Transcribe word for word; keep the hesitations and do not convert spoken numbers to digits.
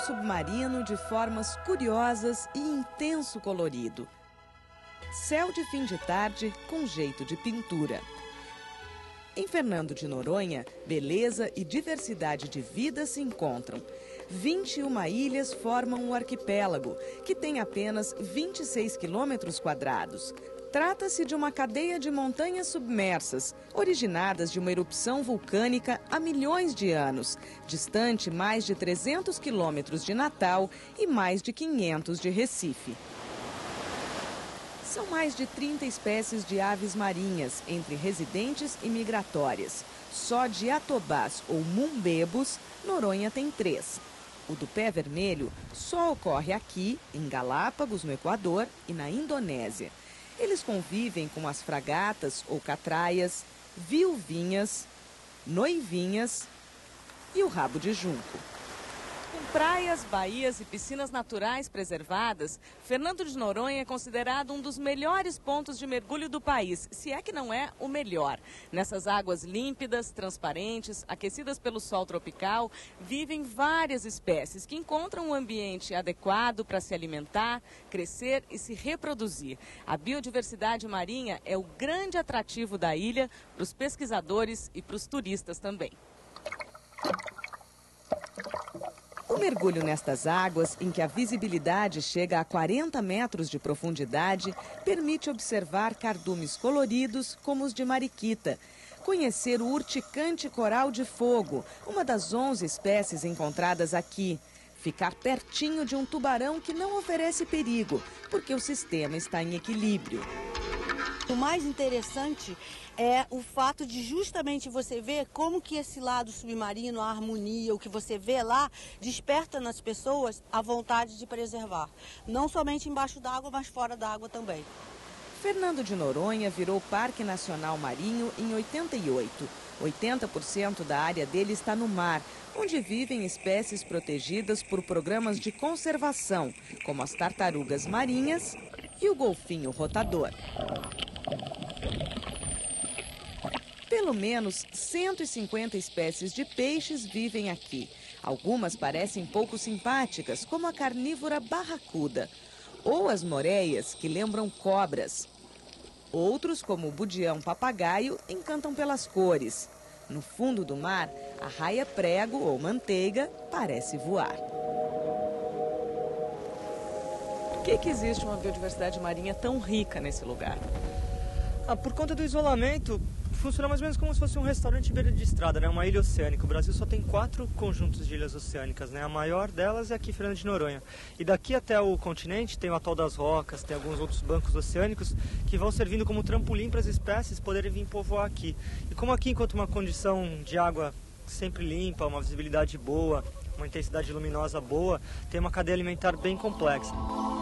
submarino de formas curiosas e intenso colorido. Céu de fim de tarde com jeito de pintura. Em Fernando de Noronha, beleza e diversidade de vida se encontram. vinte e uma ilhas formam o arquipélago, que tem apenas vinte e seis quilômetros quadrados. Trata-se de uma cadeia de montanhas submersas, originadas de uma erupção vulcânica há milhões de anos, distante mais de trezentos quilômetros de Natal e mais de quinhentos de Recife. São mais de trinta espécies de aves marinhas, entre residentes e migratórias. Só de atobás ou mumbebos, Noronha tem três. O do pé vermelho só ocorre aqui, em Galápagos, no Equador, e na Indonésia. Eles convivem com as fragatas ou catraias, viuvinhas, noivinhas e o rabo de junco. Com praias, baías e piscinas naturais preservadas, Fernando de Noronha é considerado um dos melhores pontos de mergulho do país, se é que não é o melhor. Nessas águas límpidas, transparentes, aquecidas pelo sol tropical, vivem várias espécies que encontram um ambiente adequado para se alimentar, crescer e se reproduzir. A biodiversidade marinha é o grande atrativo da ilha para os pesquisadores e para os turistas também. O mergulho nestas águas, em que a visibilidade chega a quarenta metros de profundidade, permite observar cardumes coloridos como os de mariquita, conhecer o urticante coral de fogo, uma das onze espécies encontradas aqui, ficar pertinho de um tubarão que não oferece perigo, porque o sistema está em equilíbrio. O mais interessante é o fato de justamente você ver como que esse lado submarino, a harmonia, o que você vê lá, desperta nas pessoas a vontade de preservar. Não somente embaixo d'água, mas fora d'água também. Fernando de Noronha virou Parque Nacional Marinho em oitenta e oito. oitenta por cento da área dele está no mar, onde vivem espécies protegidas por programas de conservação, como as tartarugas marinhas e o golfinho rotador. Pelo menos cento e cinquenta espécies de peixes vivem aqui. Algumas parecem pouco simpáticas, como a carnívora barracuda, ou as moreias, que lembram cobras. Outros, como o budião papagaio, encantam pelas cores. No fundo do mar, a raia-prego ou manteiga parece voar. Por que que existe uma biodiversidade marinha tão rica nesse lugar? Ah, por conta do isolamento, funciona mais ou menos como se fosse um restaurante beira de estrada, né? Uma ilha oceânica. O Brasil só tem quatro conjuntos de ilhas oceânicas, né? A maior delas é aqui, Fernando de Noronha. E daqui até o continente tem o Atol das Rocas, tem alguns outros bancos oceânicos que vão servindo como trampolim para as espécies poderem vir povoar aqui. E como aqui, enquanto uma condição de água sempre limpa, uma visibilidade boa, uma intensidade luminosa boa, tem uma cadeia alimentar bem complexa.